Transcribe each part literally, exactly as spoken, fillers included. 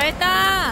잘했다.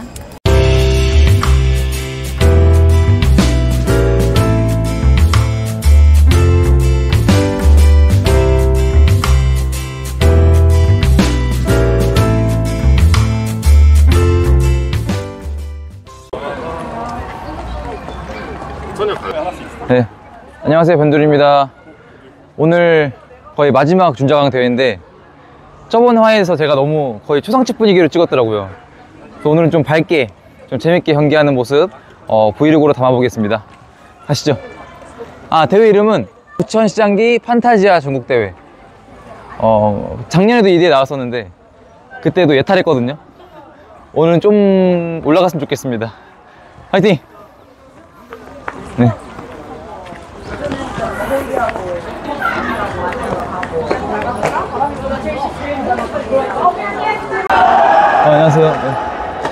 네, 안녕하세요, 변두리입니다. 오늘 거의 마지막 준자강 대회인데 저번 화에서 제가 너무 거의 초상집 분위기로 찍었더라고요. 그래서 오늘은 좀 밝게 좀 재밌게 경기하는 모습 어, 브이로그로 담아보겠습니다. 가시죠. 아, 대회 이름은 부천시장기 판타지아 전국대회. 어, 작년에도 이 대회 나왔었는데 그때도 예탈했거든요. 오늘은 좀 올라갔으면 좋겠습니다. 화이팅! 네. 어, 안녕하세요. 네.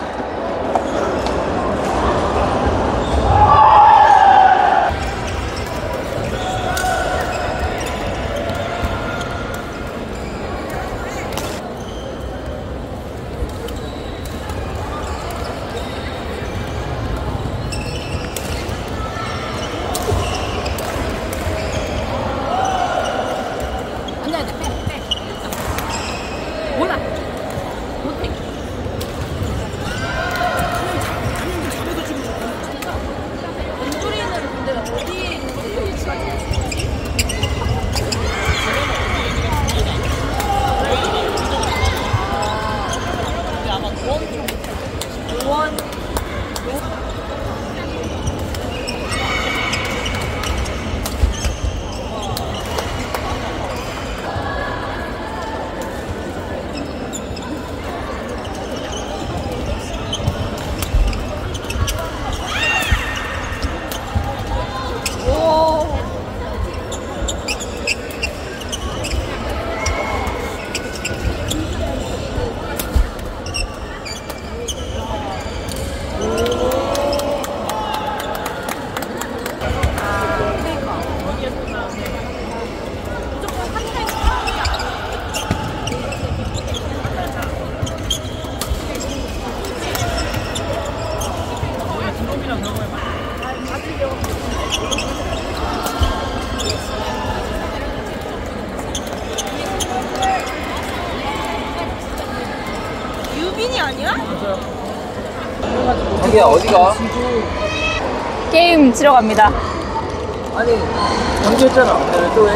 유빈이 아니야? 자기야, 어디가? 게임 치러 갑니다. 아니, 경기했잖아. 오늘 또 해?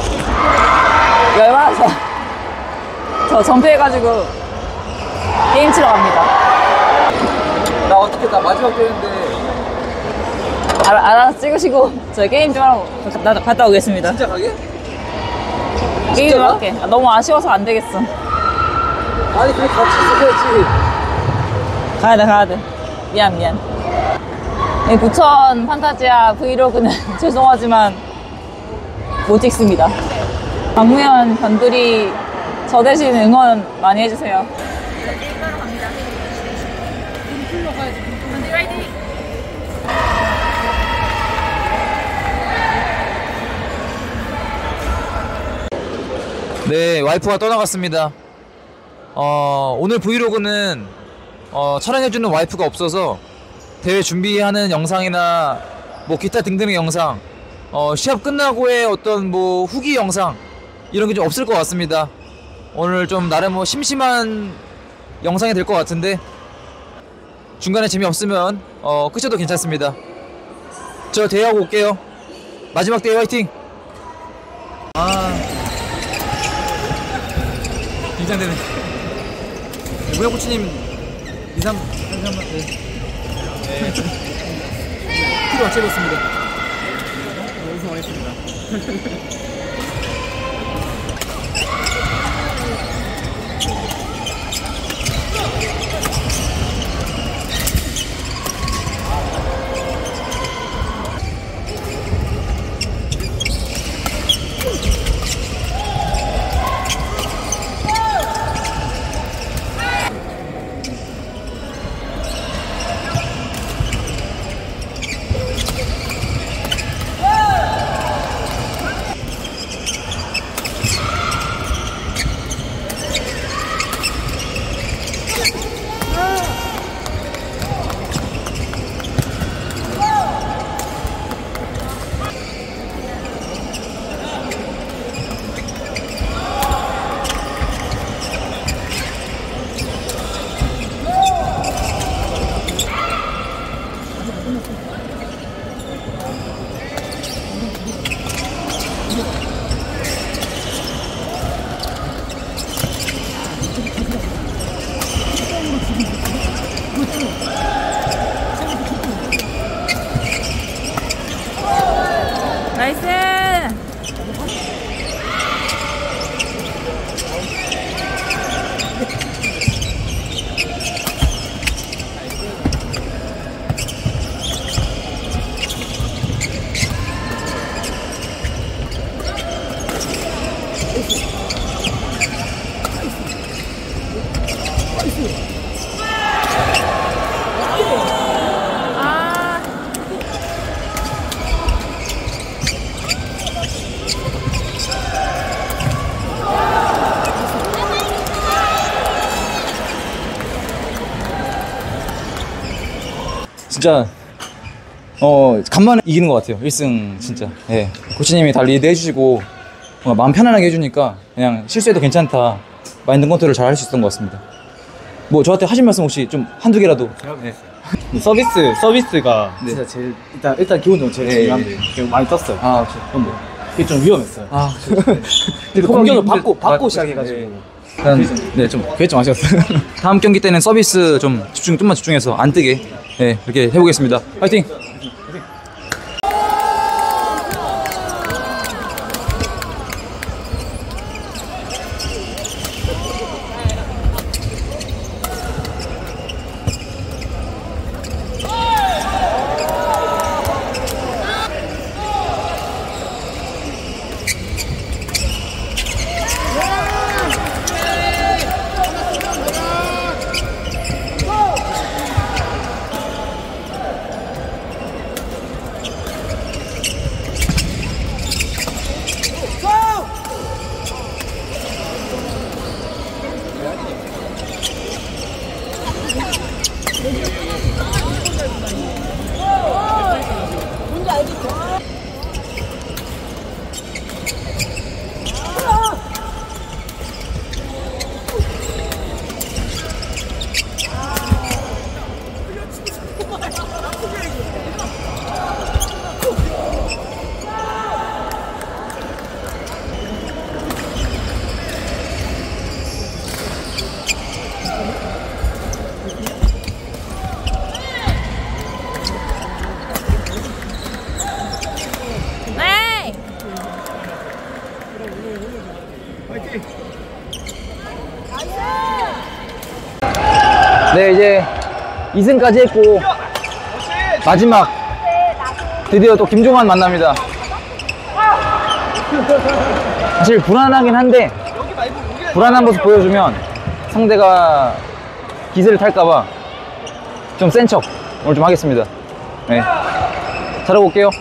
열받아서 저 전폐해가지고 게임 치러 갑니다. 나 어떻게, 나 마지막 대회인데. 알, 알아서 찍으시고 저 게임 좀 하러 갔다, 갔다 오겠습니다. 진짜 가게? 게임 좀 할게. 아, 너무 아쉬워서 안 되겠어. 아니, 그래 같이 있어야지. 가야 돼, 가야 돼. 미안, 미안. 네, 부천 판타지아 브이로그는 죄송하지만 못 찍습니다. 박무현, 변두리 저 대신 응원 많이 해주세요. 게임하러 갑니다. 분풀러 가야지. 변두리 화이팅! 네, 와이프가 떠나갔습니다. 어, 오늘 브이로그는 어, 촬영해주는 와이프가 없어서 대회 준비하는 영상이나 뭐 기타 등등의 영상, 어, 시합 끝나고의 어떤 뭐 후기 영상 이런 게 좀 없을 것 같습니다. 오늘 좀 나름 뭐 심심한 영상이 될 것 같은데 중간에 재미없으면 어, 끝셔도 괜찮습니다. 저 대회하고 올게요. 마지막 대회 화이팅! 아, 긴장되네. 무야코치님 이, 삼, 삼, 삼, 네. 네. 키로 맞춰봤습니다. 우승하겠습니다. 진짜 어 간만에 이기는 것 같아요. 일 승 진짜. 예. 코치님이 다 리드 해주시고 어, 마음 편안하게 해주니까 그냥 실수해도 괜찮다. 마인드 컨트롤 잘 할 수 있었던 것 같습니다. 뭐 저한테 하신 말씀 혹시 좀 한두 개라도. 네. 서비스 서비스가 네. 진짜 제일 일단 일단 기본적으로 제일 네, 중요한데 그게 많이 떴어요. 아, 그럼 뭐. 그게 좀 위험했어요. 아, 근데 공격을 받고 힘들- 받고 아, 시작해가지고 네. 일단, 네, 좀 그게 좀 아쉬웠어요. 다음 경기 때는 서비스 좀 집중 좀만 집중해서 안 뜨게 네, 이렇게 해보겠습니다. 파이팅! 네! 네, 이제 이 승까지 했고 마지막 드디어 또 김종환 만납니다. 사실 불안하긴 한데 불안한 모습 보여주면 상대가 기세를 탈까봐 좀 센 척 오늘 좀 하겠습니다. 네, 잘하고 올게요.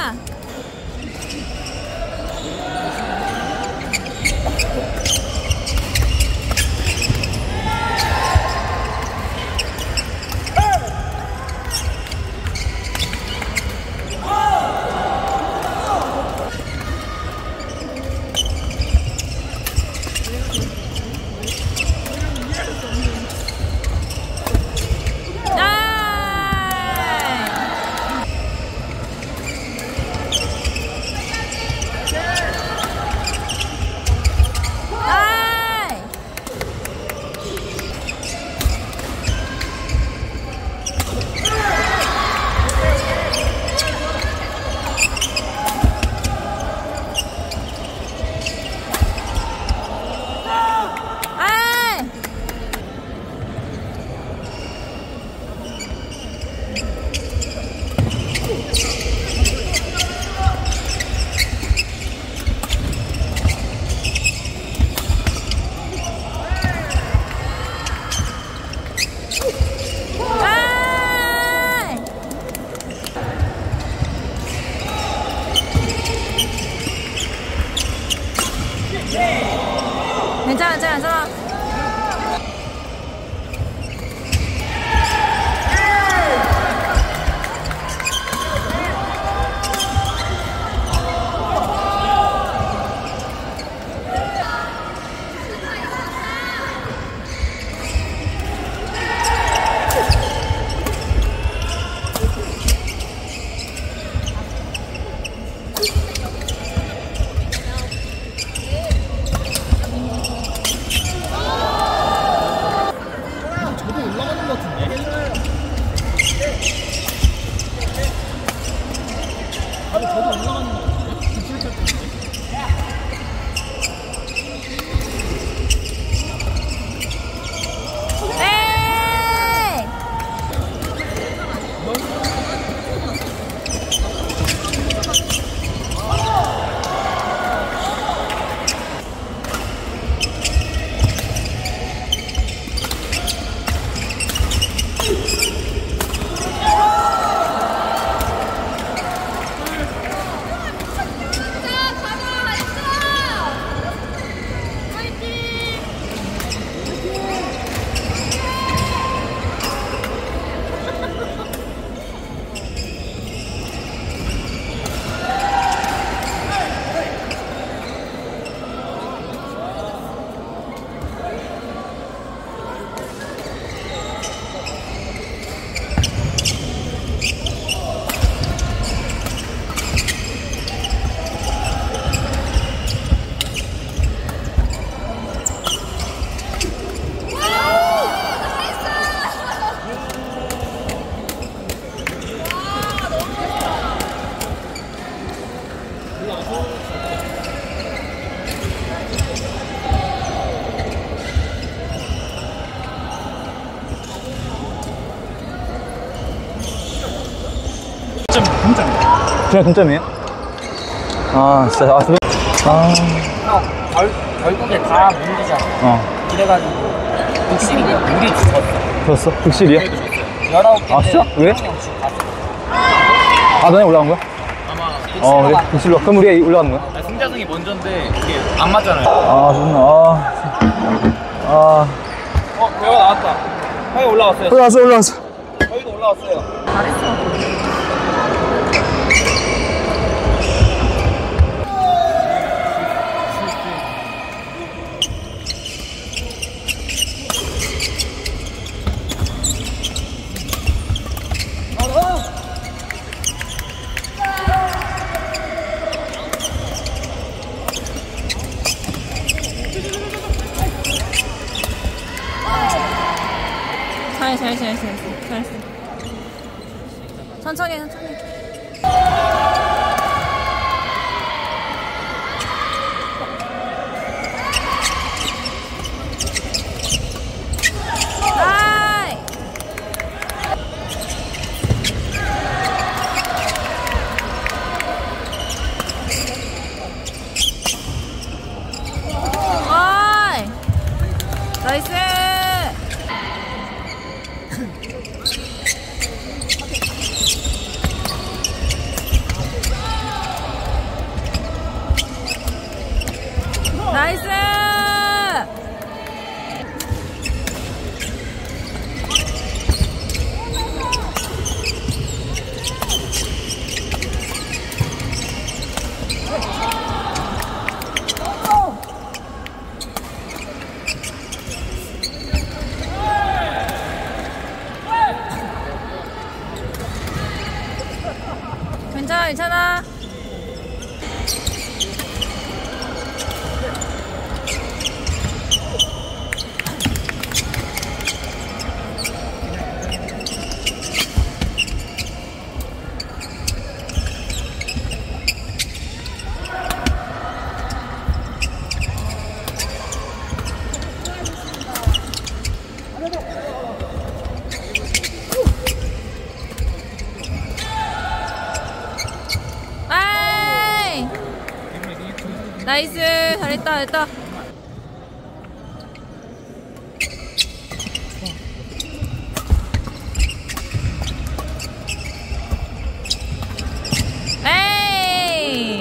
괜찮아, 괜찮아, 괜찮아. 그냥 동점이에요? 아 진짜 아 그래? 아 형 결, 결국에 다 문제잖아. 어 그래가지고 육십이 우리 졌어. 졌어? 극실이야? 열아홉 개. 아 진짜? 왜? 아 너네 올라간 거야? 아마 어 그래? 극실로 그럼 우리가 올라가는 거야? 승자승이 먼저인데 그게 안 맞잖아요. 아 좋나 아 어 배가 나왔다. 형이 올라왔어요. 올라왔어 올라왔어 저희도 올라왔어요. 잘했어, 잘했어, 잘했어, 잘했어. 천천히 해, 천천히. 아이! 아이! 나이스! 괜찮아. 아이! 나이스. 잘했다, 잘했다. 에이!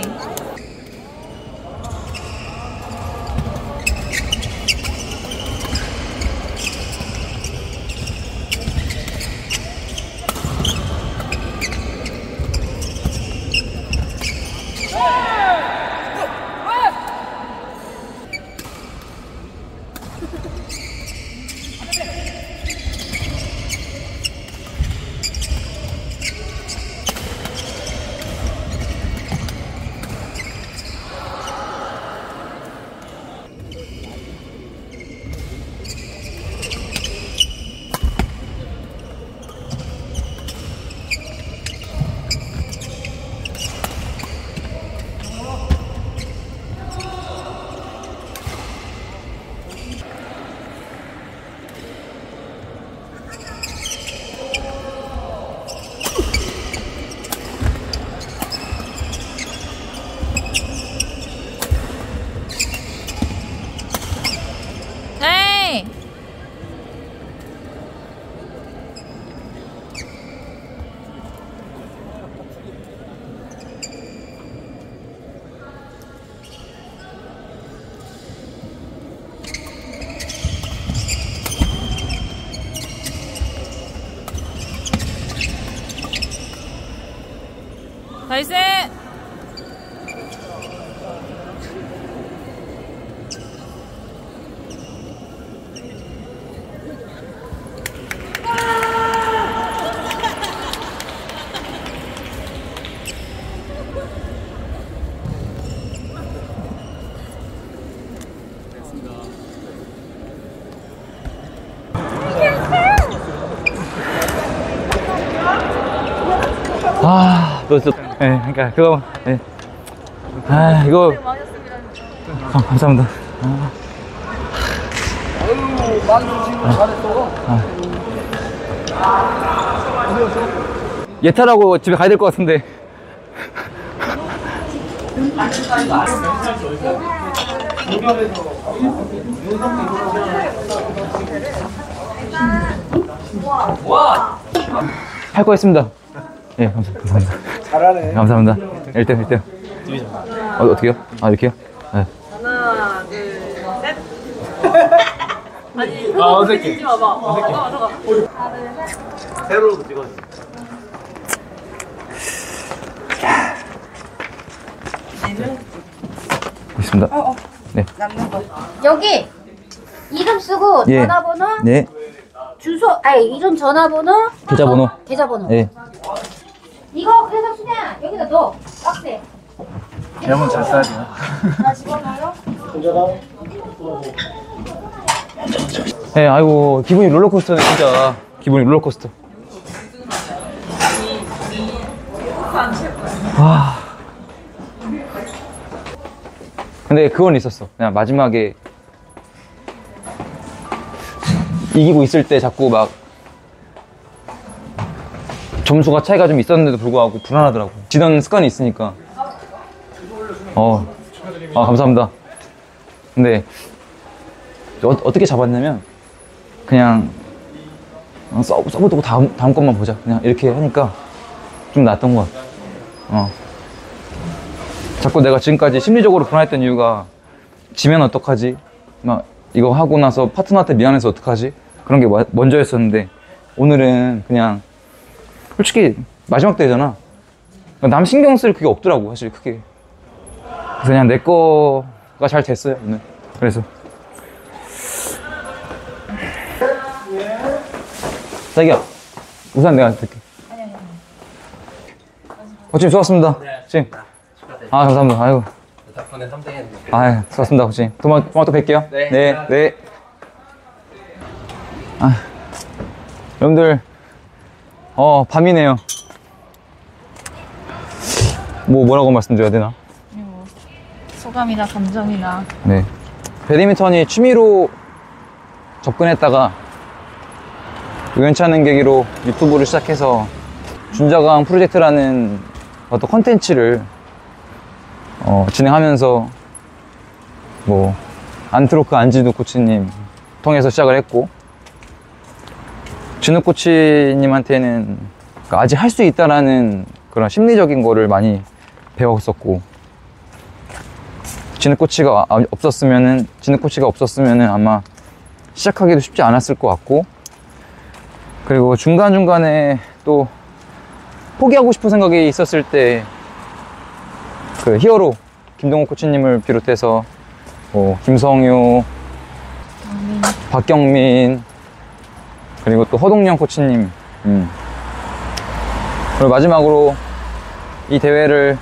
에이! 나이스! 아, 또, 또, 예, 네, 그러니까 그거, 예. 네. 아, 이거. 아, 감사합니다. 아. 아유, 많이 지금 잘했어. 아. 예탈하고 집에 가야 될 것 같은데. 할 거 있습니다. 예, 감사, 감사합니다. 잘하네. 감사합니다. 일 등, 일 등. 어, 어떻게요? 아, 이렇게요? 네. 하나, 둘, 셋. 아니, 아, 어색해. 찍지 마봐. 어, 잠깐만, 잠깐만. 세로로 찍어. 있습니다. 네. 여기 이름 쓰고 예. 전화번호, 네. 주소, 아니 이름 전화번호, 계좌번호. 계좌번호. 네. 이거 그래서 수냐 여기다 넣어 박스에. 대문 잘 써야 돼요. 나 집어넣어요. 네, 아이고, 기분이 롤러코스터네, 진짜. 기분이 롤러코스터. 와. 근데 그건 있었어. 그냥 마지막에 이기고 있을 때 자꾸 막 점수가 차이가 좀 있었는데도 불구하고 불안하더라고. 지던 습관이 있으니까. 어, 아, 감사합니다. 근데 어, 어떻게 잡았냐면 그냥 서브, 서브 두고 다음, 다음 것만 보자. 그냥 이렇게 하니까 좀 낫던 것 같아. 어. 자꾸 내가 지금까지 심리적으로 불안했던 이유가 지면 어떡하지? 막 이거 하고 나서 파트너한테 미안해서 어떡하지? 그런 게 먼저였었는데 오늘은 그냥 솔직히 마지막 대회잖아. 남 신경 쓸 그게 없더라고, 사실 크게. 그래서 그냥 내 거가 잘 됐어요, 오늘. 그래서. 자기야, 우산 내가 들게. 코치님 수고하셨습니다. 코치님. 아, 감사합니다. 아유. 덕분에 삼 등 했는데. 아, 수고하셨습니다, 코치님. 도망, 도망 또 뵐게요. 네. 네. 네. 아, 여러분들, 어, 밤이네요. 뭐, 뭐라고 말씀드려야 되나? 뭐, 소감이나 감정이나. 네. 배드민턴이 취미로 접근했다가 우연찮은 계기로 유튜브를 시작해서 준자강 프로젝트라는 어떤 컨텐츠를 어, 진행하면서 뭐 안트로크 안진우 코치님 통해서 시작을 했고, 진우 코치님한테는 아직 할 수 있다라는 그런 심리적인 거를 많이 배웠었고, 진우 코치가 없었으면은 진우 코치가 없었으면은 아마 시작하기도 쉽지 않았을 것 같고, 그리고 중간중간에 또 포기하고 싶은 생각이 있었을 때 그 히어로 김동호 코치님을 비롯해서 뭐 김성효, 음. 박경민, 그리고 또 허동영 코치님, 음. 그리고 마지막으로 이 대회를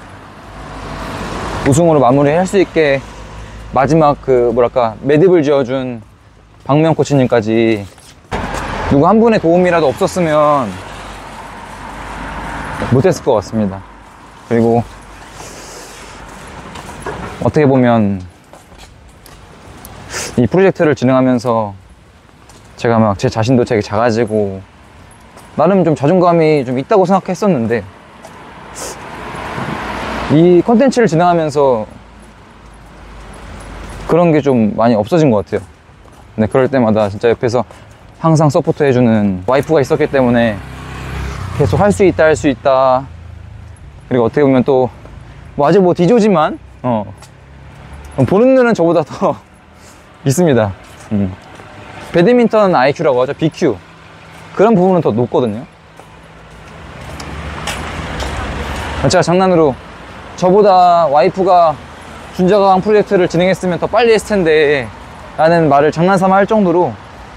우승으로 마무리할 수 있게 마지막 그 뭐랄까 매듭을 지어준 박명 코치님까지 누구 한 분의 도움이라도 없었으면 못했을 것 같습니다. 그리고 어떻게 보면 이 프로젝트를 진행하면서 제가 막 제 자신도 되게 작아지고 나름 좀 자존감이 좀 있다고 생각했었는데, 이 컨텐츠를 진행하면서 그런 게 좀 많이 없어진 것 같아요. 근데 그럴 때마다 진짜 옆에서 항상 서포트 해주는 와이프가 있었기 때문에 계속 할 수 있다 할 수 있다. 그리고 어떻게 보면 또 뭐 아직 뭐 디조지만 어 보는 눈은 저보다 더 있습니다. 음. 배드민턴 아이큐라고 하죠. 비큐. 그런 부분은 더 높거든요. 제가 장난으로 저보다 와이프가 준자강 프로젝트를 진행했으면 더 빨리 했을 텐데 라는 말을 장난삼아 할 정도로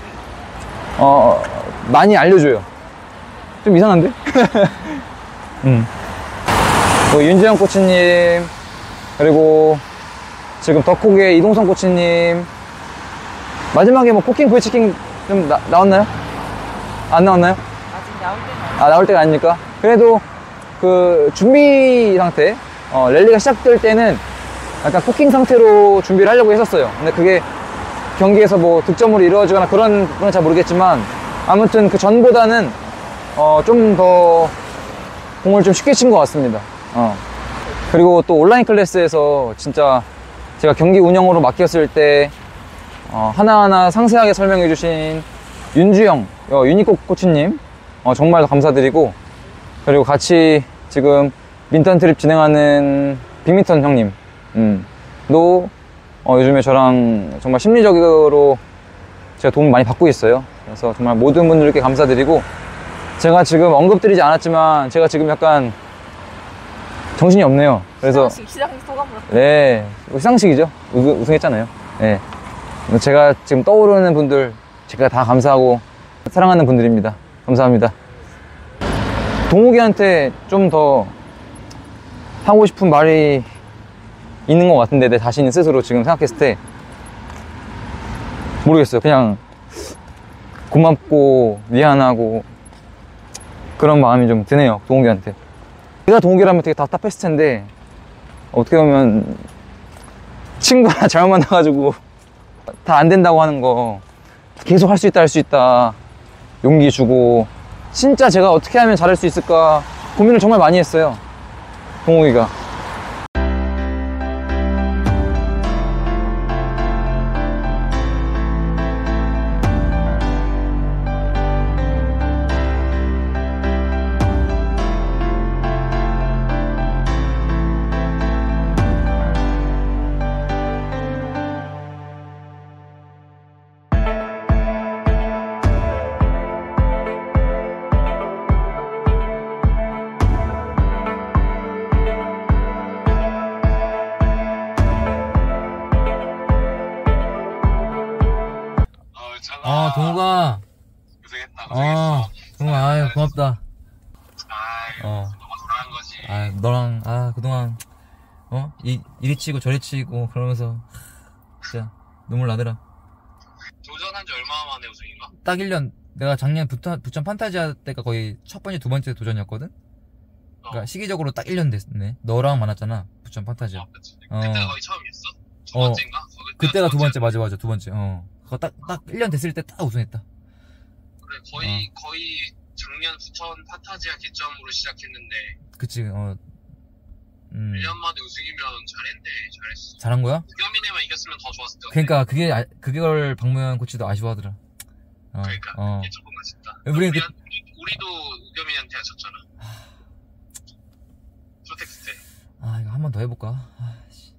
어 많이 알려줘요. 좀 이상한데? 음. 뭐 윤지영 코치님, 그리고 지금 덕콕의 이동성 코치님, 마지막에 뭐 코킹 불치킹 좀 나, 나왔나요? 안 나왔나요? 아직 나올 때는 아, 나올 때가 아닙니까? 그래도 그 준비 상태, 어, 랠리가 시작될 때는 약간 코킹 상태로 준비를 하려고 했었어요. 근데 그게 경기에서 뭐 득점으로 이루어지거나 그런 건 잘 모르겠지만, 아무튼 그 전보다는 어, 좀 더 공을 좀 쉽게 친 것 같습니다. 어. 그리고 또 온라인 클래스에서 진짜 제가 경기 운영으로 맡겼을 때 어, 하나하나 상세하게 설명해 주신 윤주영, 어, 유니코 코치님, 어, 정말 감사드리고, 그리고 같이 지금 민턴 트립 진행하는 빅민턴 형님, 음, 도 어, 요즘에 저랑 정말 심리적으로 제가 도움 많이 받고 있어요. 그래서 정말 모든 분들께 감사드리고, 제가 지금 언급드리지 않았지만 제가 지금 약간 정신이 없네요. 그래서 시상식, 시상식 소감으로. 네, 시상식이죠. 우승, 우승했잖아요. 네. 제가 지금 떠오르는 분들 제가 다 감사하고 사랑하는 분들입니다. 감사합니다. 동욱이한테 좀 더 하고 싶은 말이 있는 것 같은데, 내 자신 스스로 지금 생각했을 때 모르겠어요. 그냥 고맙고 미안하고 그런 마음이 좀 드네요. 동욱이한테. 내가 동욱이라면 되게 답답했을 텐데, 어떻게 보면 친구 하나 잘못 만나가지고 다 안 된다고 하는 거, 계속 할 수 있다 할 수 있다 용기 주고, 진짜 제가 어떻게 하면 잘할 수 있을까 고민을 정말 많이 했어요, 동욱이가. 어, 동욱아. 고생했다, 어, 동욱아, 아유, 고맙다. 아이, 어. 너무 잘한 거지. 아, 너랑, 아, 그동안, 어? 이, 이리 치고 저리 치고, 그러면서, 진짜, 눈물 나더라. 도전한 지 얼마 만에 우승인가? 딱 일 년, 내가 작년 부천, 부천 판타지아 때가 거의 첫 번째, 두 번째 도전이었거든? 그니까, 어. 시기적으로 딱 일 년 됐네. 너랑 만났잖아, 부천 판타지아. 어, 그치. 어. 그때가 거의 처음이었어? 두 어. 번째인가? 거기 그때가 두 번째, 맞아, 맞아, 두 번째, 어. 그거 딱, 딱 일 년 됐을 때 딱 우승했다. 그래, 거의, 거의 작년 부천 판타지아 개점으로 시작했는데, 그치, 어. 음. 일 년 만에 우승이면 잘했네, 잘했어. 잘한 거야? 우겸이네만 이겼으면 더 좋았을 텐데. 그니까, 그게, 아, 그걸 박무현 코치도 아쉬워하더라. 어, 그러니까, 어. 이게 조금 아쉽다. 우리 그- 우리한- 우리도 우겸이한테 졌잖아. 프로텍스 때. 아, 이거 한 번 더 해볼까? 아, 씨.